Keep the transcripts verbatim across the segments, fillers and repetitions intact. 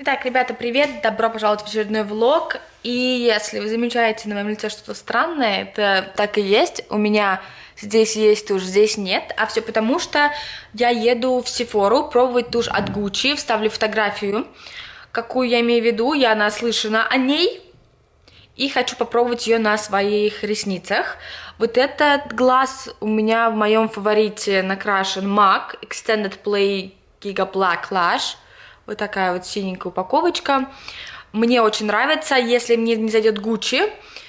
Итак, ребята, привет! Добро пожаловать в очередной влог. И если вы замечаете на моем лице что-то странное, это так и есть. У меня здесь есть тушь, здесь нет. А все потому, что я еду в Сефору пробовать тушь от Gucci. Вставлю фотографию, какую я имею в виду. Я наслышана о ней. И хочу попробовать ее на своих ресницах. Вот этот глаз у меня в моем фаворите накрашен MAC Extended Play Giga Black Lash. Вот такая вот синенькая упаковочка. Мне очень нравится. Если мне не зайдет Gucci,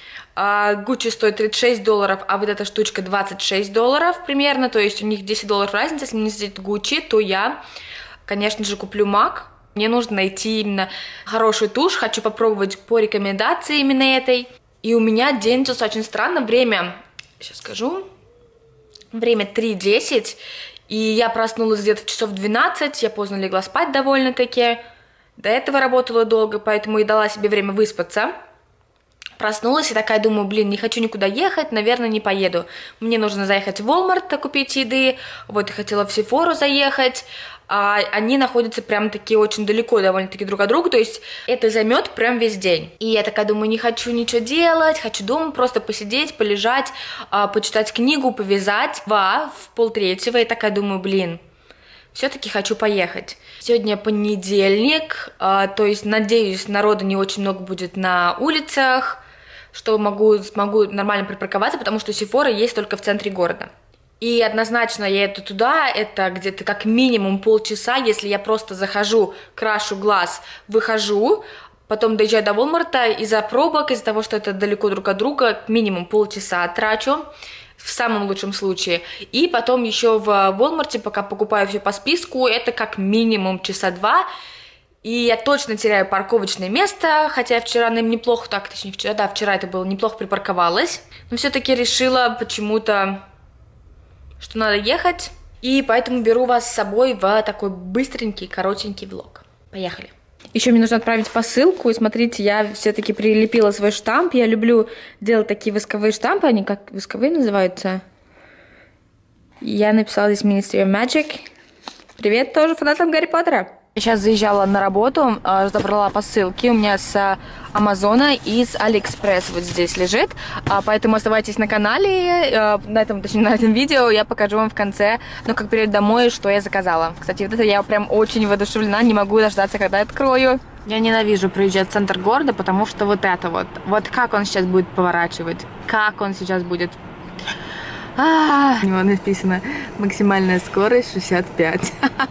Gucci стоит тридцать шесть долларов, а вот эта штучка двадцать шесть долларов примерно. То есть у них десять долларов разница. Если мне не зайдет Gucci, то я, конечно же, куплю MAC. Мне нужно найти именно хорошую тушь. Хочу попробовать по рекомендации именно этой. И у меня день начался очень странно. Время, сейчас скажу, время три десять. И я проснулась где-то в часов двенадцать, я поздно легла спать довольно-таки. До этого работала долго, поэтому и дала себе время выспаться. Проснулась и такая думаю, блин, не хочу никуда ехать, наверное, не поеду. Мне нужно заехать в Walmart купить еды, вот я хотела в Сефору заехать. А они находятся прям таки очень далеко довольно-таки друг от друга, то есть это займет прям весь день. И я такая думаю, не хочу ничего делать, хочу дома просто посидеть, полежать, почитать книгу, повязать. Два, в полтретьего, я такая думаю, блин, все-таки хочу поехать. Сегодня понедельник, то есть надеюсь, народа не очень много будет на улицах, что могу, смогу нормально припарковаться, потому что Сефора есть только в центре города. И однозначно я еду туда, это где-то как минимум полчаса, если я просто захожу, крашу глаз, выхожу, потом доезжаю до Волмарта, из-за пробок, из-за того, что это далеко друг от друга, минимум полчаса трачу, в самом лучшем случае. И потом еще в Волмарте, пока покупаю все по списку, это как минимум часа два. И я точно теряю парковочное место, хотя вчера на им неплохо, так, точнее вчера, да, вчера это было неплохо припарковалась. Но все-таки решила почему-то, что надо ехать, и поэтому беру вас с собой в такой быстренький, коротенький влог. Поехали. Еще мне нужно отправить посылку, и смотрите, я все-таки прилепила свой штамп. Я люблю делать такие восковые штампы, они как восковые называются. Я написала здесь Ministry of Magic. Привет тоже фанатам Гарри Поттера. Я сейчас заезжала на работу, забрала посылки у меня с Амазона и с Алиэкспресс вот здесь лежит, поэтому оставайтесь на канале, на этом, точнее, на этом видео я покажу вам в конце, ну, как перейду домой, что я заказала. Кстати, вот это я прям очень воодушевлена, не могу дождаться, когда я открою. Я ненавижу проезжать в центр города, потому что вот это вот, вот как он сейчас будет поворачивать, как он сейчас будет... А, у него написано максимальная скорость шестьдесят пять.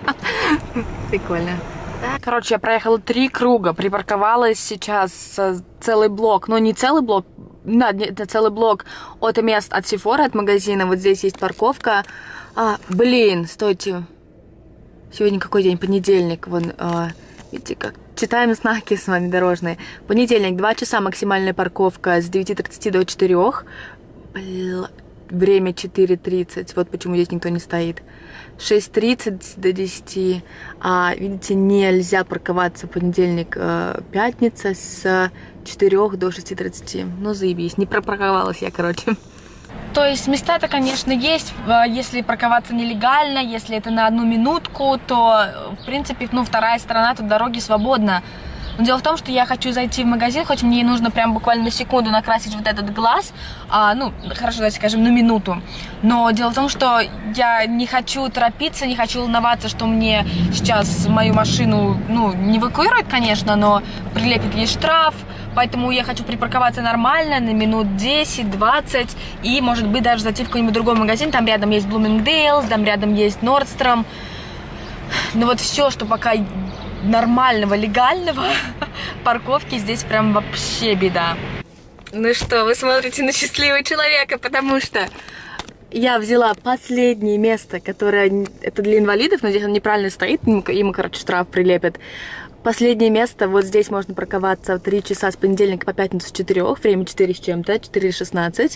Прикольно. Короче, я проехала три круга, припарковалась сейчас целый блок, но не целый блок, да, это целый блок от мест, от Сефора, от магазина. Вот здесь есть парковка. А, блин, стойте. Сегодня какой день? Понедельник. Вон, а, видите, как читаем знаки с вами дорожные. Понедельник, два часа максимальная парковка с девяти тридцати до четырёх. Бля. Время четыре тридцать, вот почему здесь никто не стоит. шесть тридцать до десяти. А, видите, нельзя парковаться в понедельник, э, пятница с четырёх до шести тридцати. Ну, заебись, не пропарковалась я, короче. То есть места-то, конечно, есть. Если парковаться нелегально, если это на одну минутку, то, в принципе, ну, вторая сторона тут дороги свободна. Но дело в том, что я хочу зайти в магазин, хоть мне и нужно прям буквально на секунду накрасить вот этот глаз, а, ну, хорошо, давайте скажем, на минуту. Но дело в том, что я не хочу торопиться, не хочу волноваться, что мне сейчас мою машину, ну, не эвакуируют, конечно, но прилепит ей штраф, поэтому я хочу припарковаться нормально, на минут десять-двадцать, и, может быть, даже зайти в какой-нибудь другой магазин, там рядом есть Bloomingdale's, там рядом есть Nordstrom. Но вот все, что пока... нормального, легального парковки здесь прям вообще беда. Ну что, вы смотрите на счастливого человека, потому что я взяла последнее место, которое это для инвалидов, но здесь он неправильно стоит, ему, ему короче, штраф прилепят. Последнее место, вот здесь можно парковаться в три часа с понедельника по пятницу с четырёх, время четыре с чем-то, четыре шестнадцать.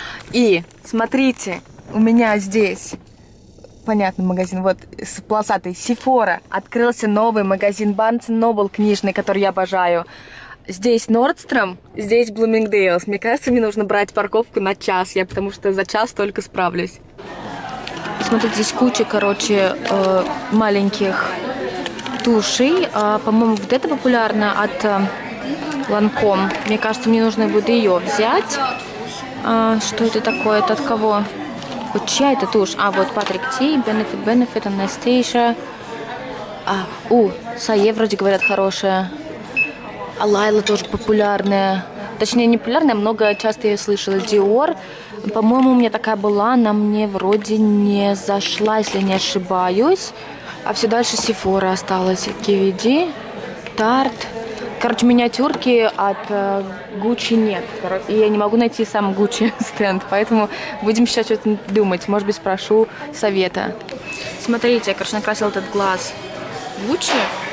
И смотрите, у меня здесь... Понятный магазин, вот с полосатой Сефора. Открылся новый магазин Barnes энд Noble книжный, который я обожаю. Здесь Nordstrom, здесь Bloomingdale's. Мне кажется, мне нужно брать парковку на час, я потому что за час только справлюсь. Смотрите, здесь куча, короче, э, маленьких тушей. А, по-моему, вот это популярно от а, Lancome. Мне кажется, мне нужно будет ее взять. А, что это такое? Это от кого? Вот чья это тушь? А, вот Patrick T, Benefit, Benefit, Anastasia. А, у, Сае вроде говорят хорошая. А Лайла тоже популярная. Точнее, не популярная, много часто я слышала. Dior. По-моему, у меня такая была, она мне вроде не зашла, если не ошибаюсь. А все дальше Sephora осталось. Кивиди, Тарт. Короче, миниатюрки от э, Gucci нет. И я не могу найти сам Gucci стенд, поэтому будем сейчас что-то думать. Может быть, спрошу совета. Смотрите, я, короче, накрасила этот глаз Gucci.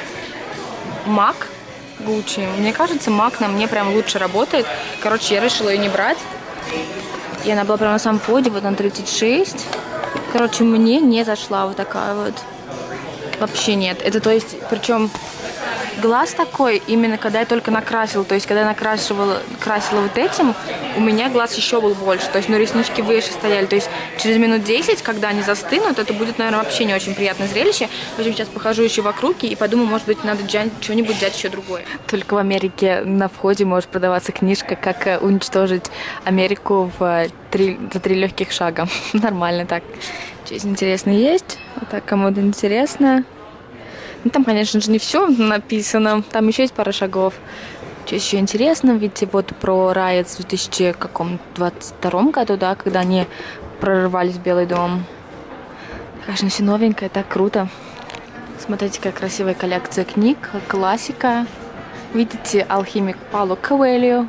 MAC Gucci. Мне кажется, MAC на мне прям лучше работает. Короче, я решила ее не брать. И она была прямо на самом входе, вот на тридцать шесть. Короче, мне не зашла вот такая вот. Вообще нет. Это, то есть, причем глаз такой, именно когда я только накрасила. То есть, когда я накрашивала, красила вот этим, у меня глаз еще был больше. То есть, ну, реснички выше стояли. То есть, через минут десять, когда они застынут, это будет, наверное, вообще не очень приятное зрелище. В общем, сейчас похожу еще вокруг и подумаю, может быть, надо что-нибудь взять еще другое. Только в Америке на входе может продаваться книжка «Как уничтожить Америку в три, за три легких шага». Нормально так. Здесь интересно есть. Вот так, кому-то интересно. Ну, там, конечно же, не все написано. Там еще есть пара шагов. Что еще интересно, видите, вот про Riot в две тысячи двадцать втором году, да, когда они прорывались в Белый дом. Конечно, все новенькое, так круто. Смотрите, какая красивая коллекция книг, классика. Видите, алхимик Пауло Коэльо.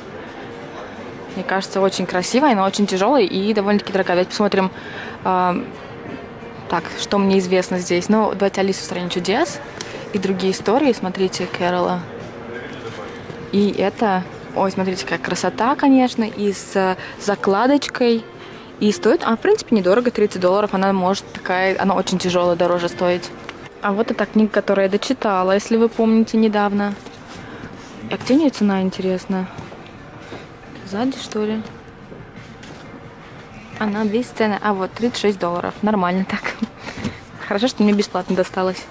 Мне кажется, очень красивая, но очень тяжелая и довольно-таки дорогая. Давайте посмотрим, э, так, что мне известно здесь. Ну, давайте Алису в стране чудес и другие истории. Смотрите, Кэрола. И это... Ой, смотрите, какая красота, конечно, и с закладочкой. И стоит... А, в принципе, недорого, тридцать долларов. Она может такая... Она очень тяжелая, дороже стоить. А вот эта книга, которую я дочитала, если вы помните, недавно. А где у нее цена, интересно? Сзади, что ли? Она бесценная. А вот, тридцать шесть долларов. Нормально так. Хорошо, что мне бесплатно досталось.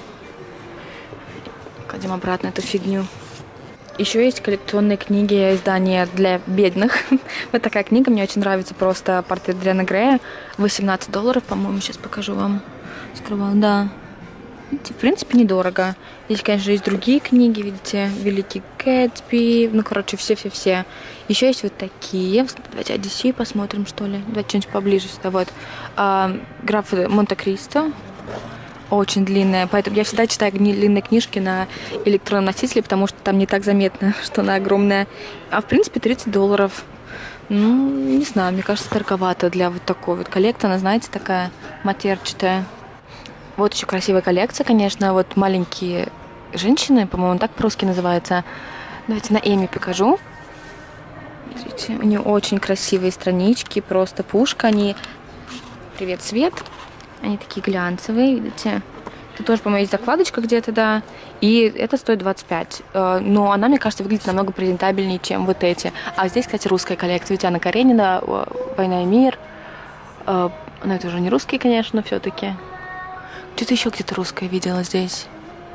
Кладем обратно эту фигню. Еще есть коллекционные книги, издания для бедных. Вот такая книга, мне очень нравится, просто портрет Дориана Грея. восемнадцать долларов, по-моему, сейчас покажу вам. Скрывал, да. Видите, в принципе, недорого. Здесь, конечно, есть другие книги, видите, Великий Гэтсби, ну, короче, все-все-все. Еще есть вот такие. Давайте Одиссей посмотрим, что ли. Давайте что-нибудь поближе сюда, вот. А, граф Монте-Кристо. Очень длинная, поэтому я всегда читаю длинные книжки на электронном носителе, потому что там не так заметно, что она огромная. А в принципе тридцать долларов, ну, не знаю, мне кажется, дороговато для вот такой вот коллекции. Она, знаете, такая матерчатая. Вот еще красивая коллекция, конечно, вот маленькие женщины, по-моему, так по-русски называется. Давайте на Эми покажу. Смотрите, у нее очень красивые странички, просто пушка. Они... Привет, Свет. Они такие глянцевые, видите? Тут тоже, по-моему, есть закладочка где-то, да. И это стоит двадцать пять. Но она, мне кажется, выглядит намного презентабельнее, чем вот эти. А здесь, кстати, русская коллекция. Ведь Анна Каренина, «Война и мир». Ну, это уже не русские, конечно, но все-таки. Что-то еще где-то русское видела здесь.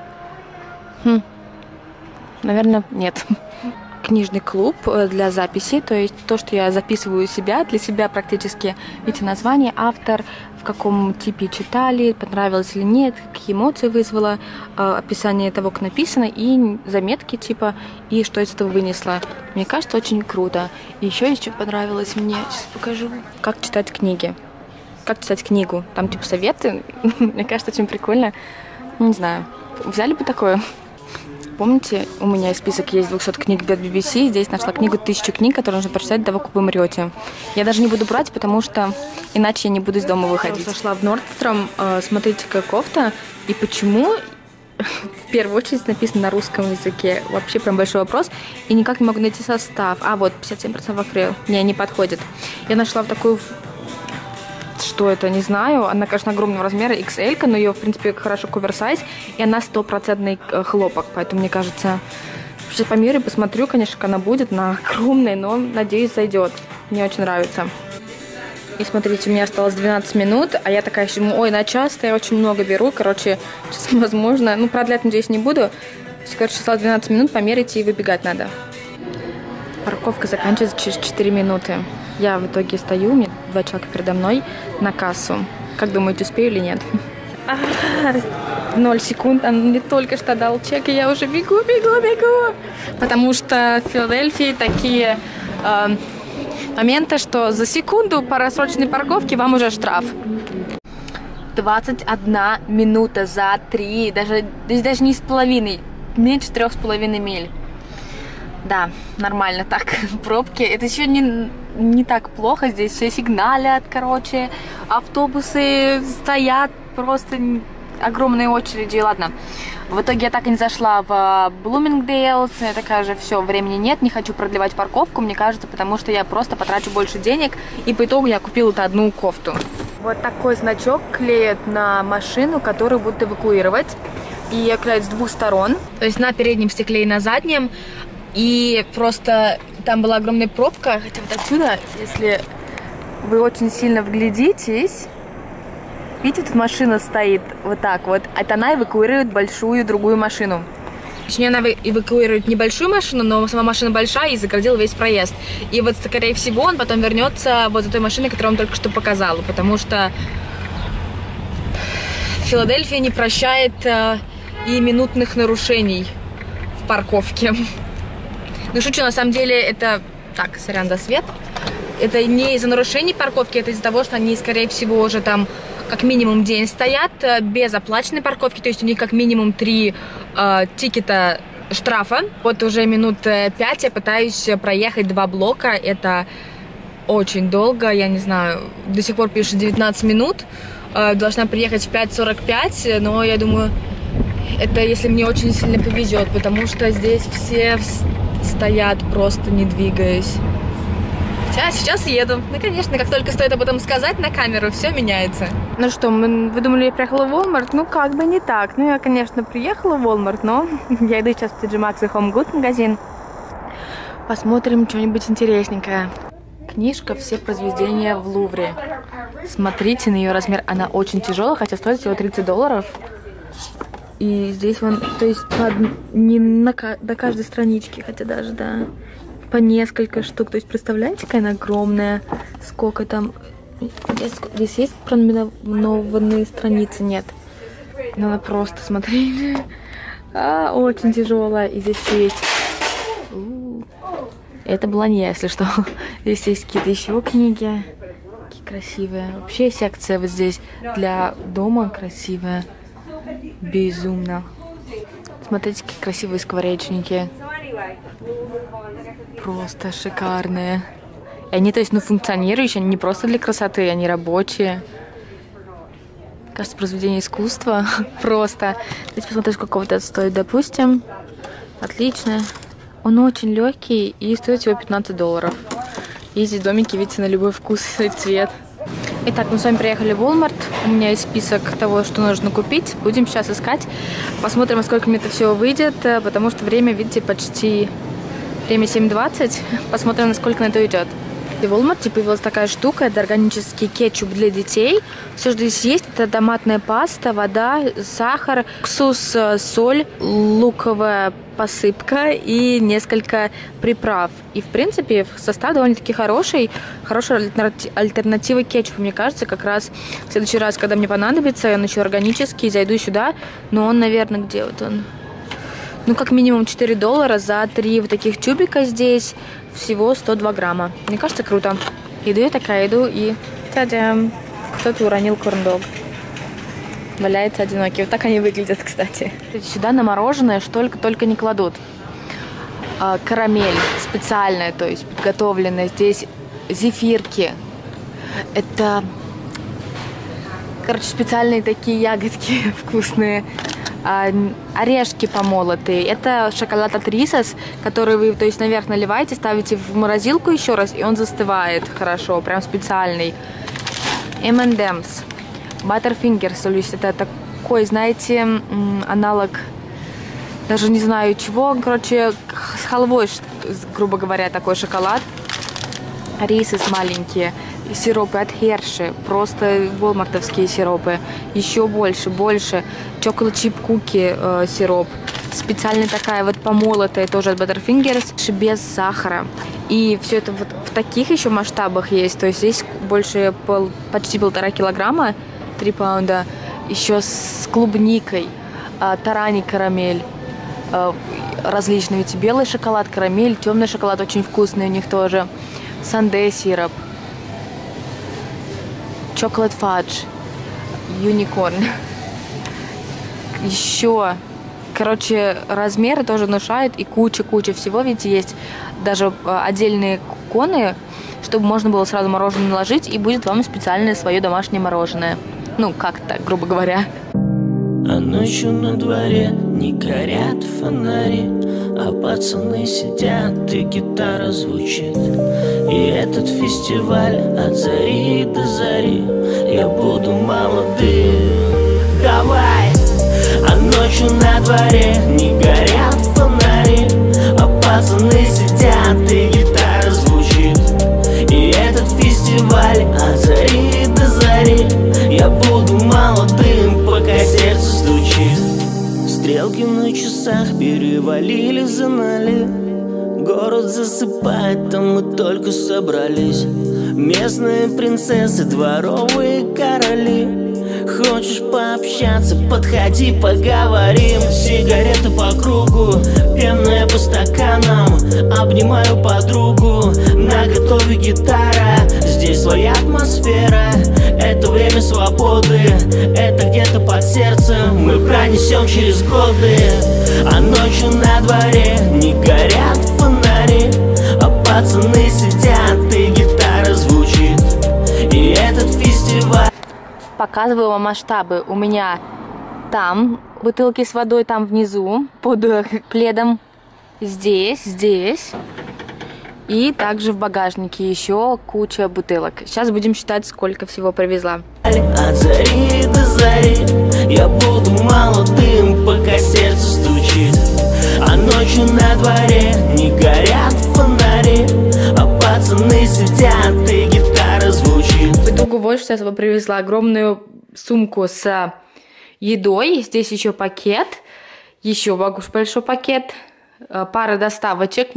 Хм. Наверное, нет. Книжный клуб для записи, то есть то, что я записываю себя, для себя практически. Видите, название, автор, в каком типе читали, понравилось или нет, какие эмоции вызвало, описание того, как написано, и заметки типа, и что из этого вынесла. Мне кажется, очень круто. И еще есть, что понравилось мне, сейчас покажу, как читать книги. Как читать книгу. Там типа советы. Мне кажется, очень прикольно. Не знаю, взяли бы такое? Помните, у меня список есть двухсот книг без би би си. Здесь нашла книгу «Тысячу книг», которую нужно прочитать до того, как вы умрете. Я даже не буду брать, потому что иначе я не буду из дома выходить. Я зашла в Nordstrom. Смотрите, какая кофта. И почему в первую очередь написано на русском языке? Вообще прям большой вопрос. И никак не могу найти состав. А, вот, пятьдесят семь процентов акрил. Не, не подходит. Я нашла в такую... Что это, не знаю. Она, конечно, огромного размера, икс эль, но ее, в принципе, хорошо оверсайз. И она стопроцентный хлопок. Поэтому, мне кажется, сейчас померю, посмотрю, конечно, как она будет. Она огромная, но, надеюсь, зайдет. Мне очень нравится. И смотрите, у меня осталось двенадцать минут, а я такая еще думаю, ой, на час я очень много беру. Короче, сейчас, возможно, ну, продлять, надеюсь, не буду. Короче, осталось двенадцать минут, померить и выбегать надо. Парковка заканчивается через четыре минуты. Я в итоге стою, у меня два человека передо мной на кассу. Как думаете, успею или нет? Ноль секунд, он мне только что дал чек, и я уже бегу, бегу, бегу. Потому что в Филадельфии такие э, моменты, что за секунду по рассроченной парковке вам уже штраф. двадцать одна минута за три, даже, даже не с половиной, меньше трех с половиной миль. Да, нормально так. Пробки. Это еще не, не так плохо. Здесь все сигналят, короче. Автобусы стоят просто огромные очереди. Ладно. В итоге я так и не зашла в Блумингдейлс. Я такая же, все, времени нет. Не хочу продлевать парковку, мне кажется, потому что я просто потрачу больше денег. И по итогу я купила вот одну кофту. Вот такой значок клеят на машину, которую будут эвакуировать. И клеят с двух сторон. То есть на переднем стекле и на заднем. И просто там была огромная пробка, хотя вот отсюда, если вы очень сильно вглядитесь, видите, тут машина стоит вот так вот, это она эвакуирует большую другую машину. Точнее, она эвакуирует небольшую машину, но сама машина большая и загородила весь проезд. И вот, скорее всего, он потом вернется вот за той машиной, которую он только что показал, потому что Филадельфия не прощает э, и минутных нарушений в парковке. Ну, шучу, на самом деле, это... Так, сорян, да, свет. Это не из-за нарушений парковки, это из-за того, что они, скорее всего, уже там как минимум день стоят без оплаченной парковки. То есть у них как минимум три э, тикета штрафа. Вот уже минут пять я пытаюсь проехать два блока. Это очень долго, я не знаю, до сих пор пишет девятнадцать минут. Э, должна приехать в пять сорок пять, но я думаю, это если мне очень сильно повезет, потому что здесь все... стоят просто не двигаясь. Хотя сейчас еду. Ну, конечно, как только стоит об этом сказать на камеру, все меняется. Ну что, мы, вы думали, я приехала в Walmart? Ну, как бы не так. Ну, я, конечно, приехала в Walmart, но я иду сейчас в ти джи Maxx и Home Goods магазин. Посмотрим что-нибудь интересненькое. Книжка «Все произведения в Лувре». Смотрите на ее размер. Она очень тяжелая, хотя стоит всего тридцать долларов. И здесь вон, то есть по, не на, до каждой странички, хотя даже, да, по несколько штук. То есть представляете, какая она огромная, сколько там, здесь, здесь есть пронумерованные страницы? Нет. Надо просто смотреть. А, очень тяжелая. И здесь все есть. У-у-у. Это была не я, если что. Здесь есть какие-то еще книги. Какие красивые. Вообще секция вот здесь для дома красивая. Безумно. Смотрите, какие красивые скворечники. Просто шикарные. И они, то есть, ну, функционирующие, они не просто для красоты, они рабочие. Кажется, произведение искусства. Просто. Давайте посмотрим, сколько вот это стоит, допустим. Отлично. Он очень легкий и стоит всего пятнадцать долларов. И здесь домики, видите, на любой вкус и цвет. Итак, мы с вами приехали в Walmart. У меня есть список того, что нужно купить. Будем сейчас искать. Посмотрим, сколько мне это все выйдет, потому что время, видите, почти время семь двадцать. Посмотрим, насколько на это уйдет. В Walmart появилась такая штука, это органический кетчуп для детей. Все, что здесь есть, это томатная паста, вода, сахар, уксус, соль, луковая посыпка и несколько приправ. И, в принципе, состав довольно-таки хороший. Хорошая альтернатива кетчупу, мне кажется. Как раз в следующий раз, когда мне понадобится, он еще органический, зайду сюда. Но он, наверное, где вот он? Ну, как минимум четыре доллара за три вот таких тюбика здесь. Всего сто два грамма. Мне кажется, круто. Иду я такая, иду и... Та-дам! Кто-то уронил корндог. Валяется одинокий. Вот так они выглядят, кстати. Сюда на мороженое что только-только не кладут. А, карамель специальная, то есть подготовленная. Здесь зефирки. Это, короче, специальные такие ягодки вкусные. А, орешки помолотые. Это шоколад от Reese's, который вы, то есть, наверх наливаете, ставите в морозилку еще раз, и он застывает хорошо, прям специальный. эм энд эмс. Butterfingers, то есть это такой, знаете, аналог, даже не знаю чего, короче, с халвой, грубо говоря, такой шоколад. Reese's маленькие. сиропы от Hershey, просто волмартовские сиропы, еще больше, больше. Chocolate chip cookie э, сироп, специально такая вот помолотая, тоже от Butterfingers, без сахара. И все это вот в таких еще масштабах есть, то есть здесь больше пол, почти полтора килограмма, три паунда, еще с клубникой, э, тарани карамель, э, различные, ведь белый шоколад, карамель, темный шоколад очень вкусный у них тоже, сандэ сироп, chocolate fudge, unicorn. Еще, короче, размеры тоже внушают и куча-куча всего, ведь есть даже отдельные коны, чтобы можно было сразу мороженое наложить, и будет вам специальное свое домашнее мороженое. Ну, как-то, грубо говоря. А ночью на дворе не горят фонари, а пацаны сидят и гитара звучит. И этот фестиваль от зари до зари, я буду молодым. Давай! А ночью на дворе не горят фонари, а пацаны сидят и гитара звучит. И этот фестиваль от зари до зари, я буду молодым, пока сердце стучит. Стрелки на часах перевалили за налив, город засыпает, там мы только собрались. Местные принцессы, дворовые короли. Хочешь пообщаться, подходи, поговорим. Сигареты по кругу, пенная по стаканам. Обнимаю подругу, наготове гитара. Здесь своя атмосфера, это время свободы. Это где-то под сердцем, мы пронесем через годы. А ночью на дворе не горят фонари, а пацаны сидят и гитара звучит. И этот фестиваль. Показываю вам масштабы. У меня там бутылки с водой, там внизу, под пледом. Здесь, здесь. И также в багажнике еще куча бутылок. Сейчас будем считать, сколько всего привезла. От зари до зари я буду молодым, пока сердце стучит. А ночью на дворе не горят фонари, а пацаны сидят и гитара звучит. В итогу вот что я себе привезла. Огромную сумку с едой. Здесь еще пакет. Еще большой пакет. Пара доставочек.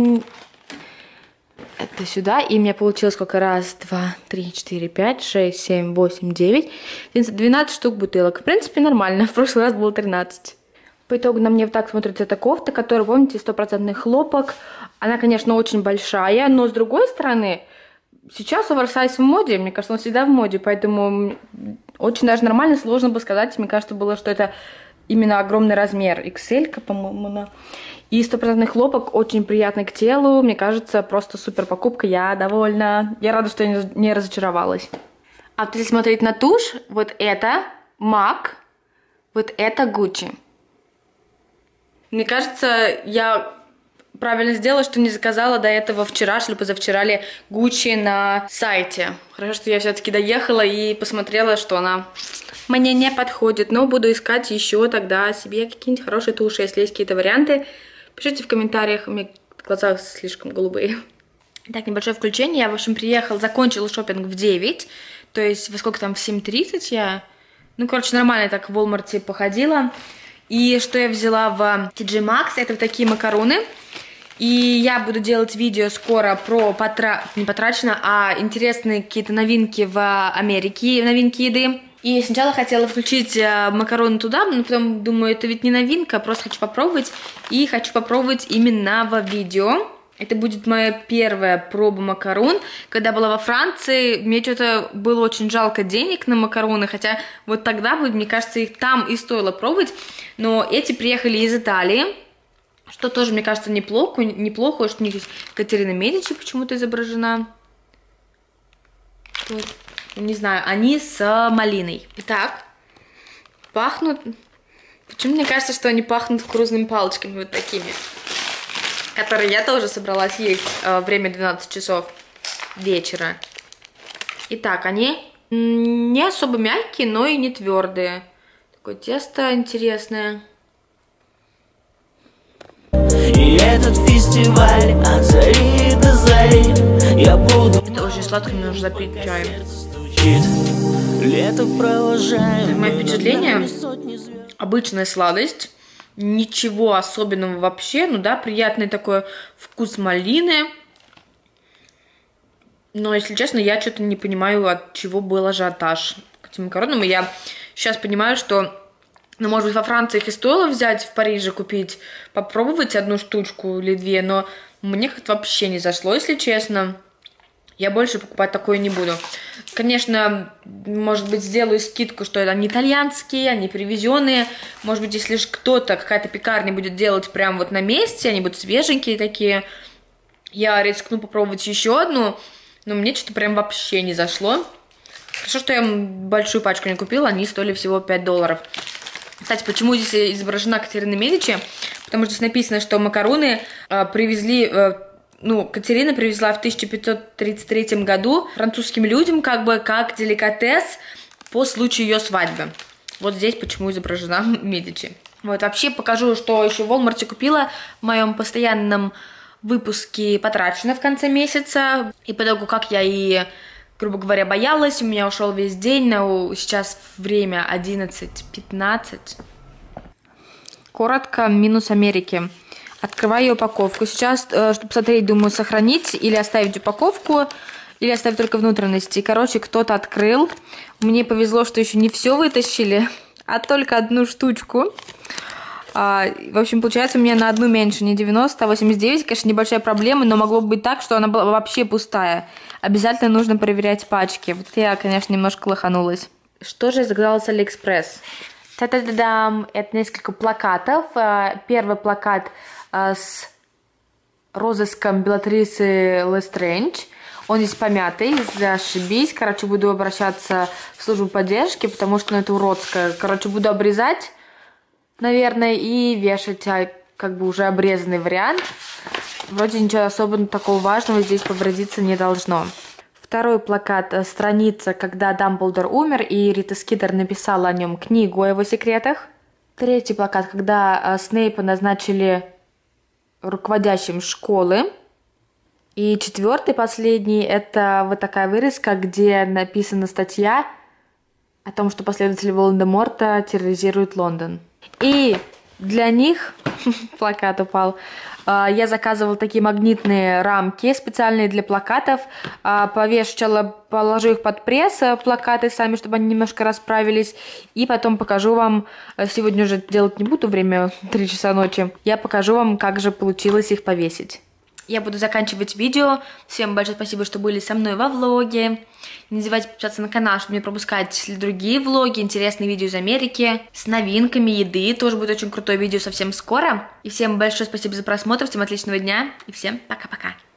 Это сюда. И у меня получилось сколько? Раз, два, три, четыре, пять, шесть, семь, восемь, девять. двенадцать штук бутылок. В принципе, нормально. В прошлый раз было тринадцать. По итогу на мне вот так смотрится эта кофта, которая, помните, стопроцентный хлопок. Она, конечно, очень большая, но с другой стороны, сейчас оверсайз в моде. Мне кажется, он всегда в моде, поэтому очень даже нормально, сложно бы сказать. Мне кажется, было, что это именно огромный размер. икс эль, по-моему, на... И стопроцентный хлопок, очень приятный к телу. Мне кажется, просто супер покупка. Я довольна. Я рада, что я не разочаровалась. А вот если смотреть на тушь, вот это мак, вот это Gucci. Мне кажется, я правильно сделала, что не заказала до этого вчера, или позавчера ли Gucci на сайте. Хорошо, что я все-таки доехала и посмотрела, что она мне не подходит. Но буду искать еще тогда себе какие-нибудь хорошие туши. Если есть какие-то варианты, пишите в комментариях. У меня глаза слишком голубые. Так, небольшое включение. Я, в общем, приехала, закончила шопинг в девять. То есть, во сколько там, в семь тридцать я... Ну, короче, нормально так в Walmart походила. И что я взяла в ти джей Maxx, это вот такие макароны. И я буду делать видео скоро про потра... не потрачено, а интересные какие-то новинки в Америке, новинки еды. И сначала хотела включить макароны туда, но потом думаю, это ведь не новинка, просто хочу попробовать. И хочу попробовать именно в видео. Это будет моя первая проба макарон. Когда была во Франции, мне что-то было очень жалко денег на макароны, хотя вот тогда, мне кажется, их там и стоило пробовать. Но эти приехали из Италии, что тоже, мне кажется, неплохо, неплохо, что у них есть Катерина Медичи почему-то изображена. Вот. Не знаю, они с малиной. Итак, пахнут... Почему мне кажется, что они пахнут кукурузными палочками вот такими? Которые я тоже собралась есть. Время двенадцать часов вечера. Итак, они не особо мягкие, но и не твердые. Такое тесто интересное. И этот фестиваль от зари до зари Я буду. Это очень сладко, мне нужно запить чаем. Лето провожаем. Мое впечатление, обычная сладость, ничего особенного вообще, ну да, приятный такой вкус малины. Но, если честно, я что-то не понимаю, от чего был ажиотаж к этим макаронам. И я сейчас понимаю, что, ну, может быть, во Франции их и стоило взять, в Париже купить, попробовать одну штучку или две, но мне как-то вообще не зашло, если честно. Я больше покупать такое не буду. Конечно, может быть, сделаю скидку, что это они итальянские, они привезенные. Может быть, если кто-то, какая-то пекарня будет делать прямо вот на месте, они будут свеженькие такие, я рискну попробовать еще одну, но мне что-то прям вообще не зашло. Хорошо, что я большую пачку не купила, они стоили всего пять долларов. Кстати, почему здесь изображена Катерина Медичи? Потому что здесь написано, что макароны э, привезли... Э, Ну, Катерина привезла в тысяча пятьсот тридцать третьем году французским людям как бы как деликатес по случаю ее свадьбы. Вот здесь почему изображена Медичи. Вот, вообще покажу, что еще в Walmart купила в моем постоянном выпуске потрачено в конце месяца. И по итогу, как я и, грубо говоря, боялась, у меня ушел весь день, но сейчас время одиннадцать пятнадцать. Коротко, минус Америки. Открываю упаковку. Сейчас, чтобы посмотреть, думаю, сохранить или оставить упаковку, или оставить только внутренности. Короче, кто-то открыл. Мне повезло, что еще не все вытащили, а только одну штучку. А, в общем, получается, у меня на одну меньше, не девяносто, а восемьдесят девять. Конечно, небольшая проблема, но могло быть так, что она была вообще пустая. Обязательно нужно проверять пачки. Вот я, конечно, немножко лоханулась. Что же я заказала с Алиэкспресс? Та-та-та-дам! Это несколько плакатов. Первый плакат с розыском Белатрисы Лестрейндж. Он здесь помятый, зашибись. Короче, буду обращаться в службу поддержки, потому что ну, это уродское. Короче, буду обрезать, наверное, и вешать как бы уже обрезанный вариант. Вроде ничего особо такого важного здесь повредиться не должно. Второй плакат – страница, когда Дамблдор умер, и Рита Скитер написала о нем книгу о его секретах. Третий плакат, когда Снейпа назначили руководящим школы. И четвертый, последний, это вот такая вырезка, где написана статья о том, что последователи Волан-де-Морта терроризируют Лондон. И для них, плакат упал, я заказывала такие магнитные рамки специальные для плакатов. Повешала, положу их под пресс, плакаты сами, чтобы они немножко расправились. И потом покажу вам, сегодня уже делать не буду, время три часа ночи. Я покажу вам, как же получилось их повесить. Я буду заканчивать видео. Всем большое спасибо, что были со мной во влоге. Не забывайте подписаться на канал, чтобы не пропускать другие влоги, интересные видео из Америки, с новинками еды. Тоже будет очень крутое видео совсем скоро. И всем большое спасибо за просмотр, всем отличного дня и всем пока-пока.